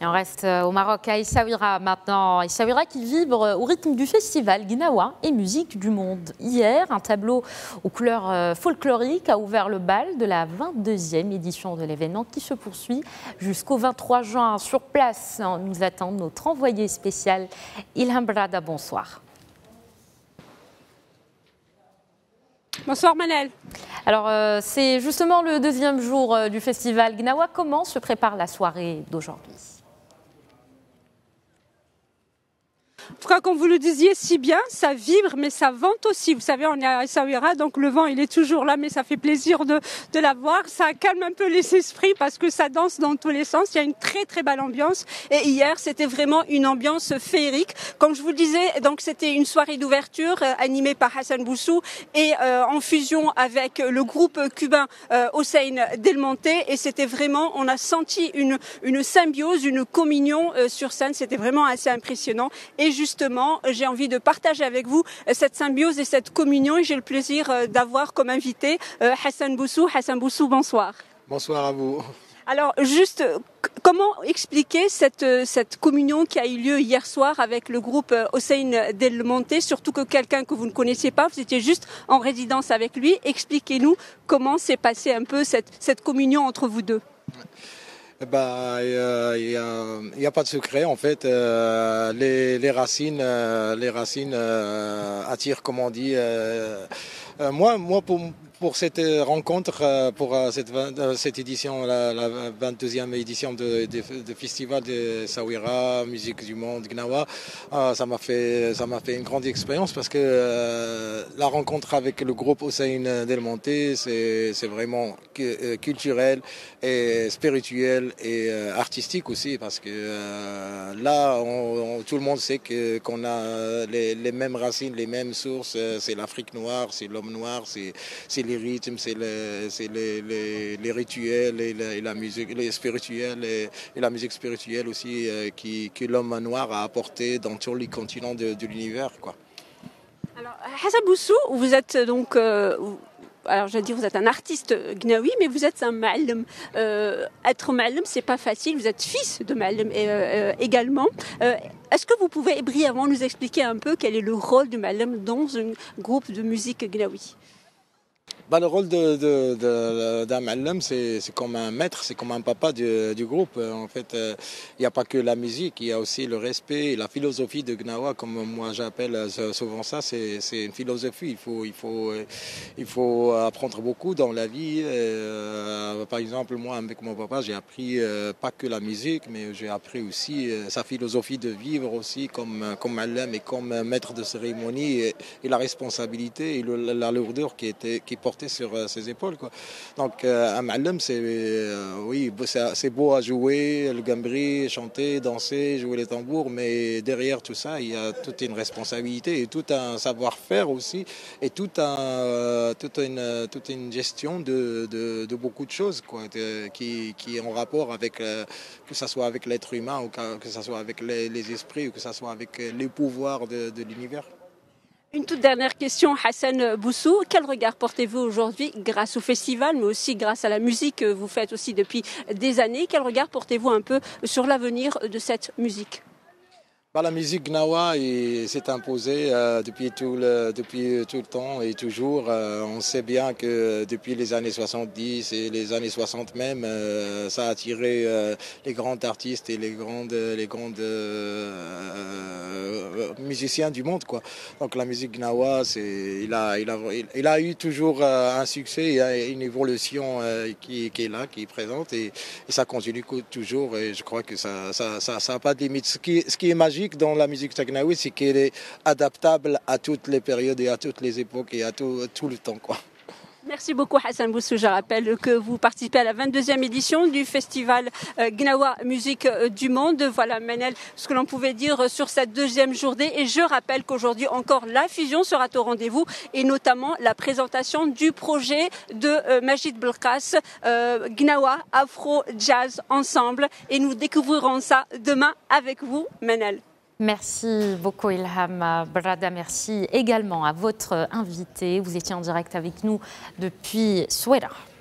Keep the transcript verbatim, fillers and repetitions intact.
Et on reste au Maroc, à Essaouira maintenant. Essaouira qui vibre au rythme du festival Gnawa et musique du monde. Hier, un tableau aux couleurs folkloriques a ouvert le bal de la vingt-deuxième édition de l'événement qui se poursuit jusqu'au vingt-trois juin. Sur place, nous attend notre envoyé spécial Ilham Brada. Bonsoir. Bonsoir Manel. Alors euh, c'est justement le deuxième jour euh, du festival Gnawa. Comment se prépare la soirée d'aujourd'hui ? En tout cas, comme vous le disiez si bien, ça vibre, mais ça vente aussi. Vous savez, on est à Essaouira, donc le vent, il est toujours là, mais ça fait plaisir de, de la voir. Ça calme un peu les esprits parce que ça danse dans tous les sens. Il y a une très, très belle ambiance. Et hier, c'était vraiment une ambiance féerique. Comme je vous le disais, donc c'était une soirée d'ouverture euh, animée par Hassan Boussou et euh, en fusion avec le groupe cubain euh, Hossein Del Monte. Et c'était vraiment, on a senti une, une symbiose, une communion euh, sur scène. C'était vraiment assez impressionnant. Et justement, j'ai envie de partager avec vous cette symbiose et cette communion. Et j'ai le plaisir d'avoir comme invité Hassan Boussou. Hassan Boussou, bonsoir. Bonsoir à vous. Alors, juste, comment expliquer cette, cette communion qui a eu lieu hier soir avec le groupe Hossein Del Monte, surtout que quelqu'un que vous ne connaissiez pas, vous étiez juste en résidence avec lui. Expliquez-nous comment s'est passée un peu cette, cette communion entre vous deux. Il bah, n'y a, a, a pas de secret en fait. Euh, les, les racines, euh, les racines euh, attirent, comme on dit. Euh, euh, moi, moi pour, pour cette rencontre, pour cette, cette édition, la, la vingt-deuxième édition de, de, de festival de Essaouira, musique du monde, Gnawa, euh, ça m'a fait, ça m'a fait une grande expérience parce que euh, la rencontre avec le groupe Hossein Del Monte, c'est, c'est vraiment culturel et spirituel et euh, artistique aussi parce que euh, là on, on, tout le monde sait que qu'on a les, les mêmes racines, les mêmes sources. C'est l'Afrique noire, c'est l'homme noir, c'est c'est les rythmes, c'est le, c'est les, les, les rituels et la, et la musique, les spirituels et, et la musique spirituelle aussi euh, qui que l'homme noir a apporté dans tous les continents de, de l'univers, quoi. Alors Hassan Boussou, vous êtes donc euh, alors, je vais dire, vous êtes un artiste gnawi, mais vous êtes un ma'allem. Euh, être ma'allem, c'est pas facile. Vous êtes fils de ma'allem euh, euh, également. Euh, est-ce que vous pouvez brièvement nous expliquer un peu quel est le rôle du ma'allem dans un groupe de musique gnawi ? Bah, le rôle de, de, de, d'un ma'allem, c'est, c'est comme un maître, c'est comme un papa du, du groupe. En fait, il euh, n'y a pas que la musique, il y a aussi le respect et la philosophie de Gnawa, comme moi j'appelle souvent ça. C'est, c'est une philosophie. Il faut, il, faut, il faut apprendre beaucoup dans la vie. Euh, par exemple, moi, avec mon papa, j'ai appris euh, pas que la musique, mais j'ai appris aussi euh, sa philosophie de vivre aussi comme, comme ma'allem et comme maître de cérémonie et, et la responsabilité et le, la lourdeur qui, était, qui portait sur euh, ses épaules, quoi. Donc euh, un ma'allem, c'est euh, oui, c'est, c'est beau à jouer, le gambri, chanter, danser, jouer les tambours, mais derrière tout ça, il y a toute une responsabilité et tout un savoir-faire aussi et tout un, euh, toute une toute une gestion de, de, de beaucoup de choses, quoi, de, qui, qui est en rapport avec euh, que ça soit avec l'être humain ou que, que ça soit avec les, les esprits ou que ça soit avec les pouvoirs de, de l'univers. Une toute dernière question, Hassan Boussou. Quel regard portez-vous aujourd'hui grâce au festival, mais aussi grâce à la musique que vous faites aussi depuis des années? Quel regard portez-vous un peu sur l'avenir de cette musique? Bah, la musique Gnawa s'est imposée euh, depuis, tout le, depuis tout le temps et toujours. Euh, on sait bien que depuis les années soixante-dix et les années soixante même, euh, ça a attiré euh, les grands artistes et les grandes, les grandes euh, musiciens du monde, quoi. Donc la musique Gnawa, c'est, il, a, il, a, il a eu toujours euh, un succès, il y a une évolution euh, qui, qui est là, qui est présente et, et ça continue toujours et je crois que ça n'a ça, ça, ça pas de limite. Ce qui, ce qui est magique dans la musique gnawi, c'est qu'elle est adaptable à toutes les périodes et à toutes les époques et à tout, tout le temps, quoi. Merci beaucoup Hassan Boussou. Je rappelle que vous participez à la vingt-deuxième édition du festival euh, Gnawa Musique euh, du Monde. Voilà Manel, ce que l'on pouvait dire sur cette deuxième journée. Et je rappelle qu'aujourd'hui encore la fusion sera au rendez-vous et notamment la présentation du projet de euh, Majid Belkas, euh, Gnawa Afro Jazz Ensemble. Et nous découvrirons ça demain avec vous Manel. Merci beaucoup Ilham Brada, merci également à votre invité. Vous étiez en direct avec nous depuis Essaouira.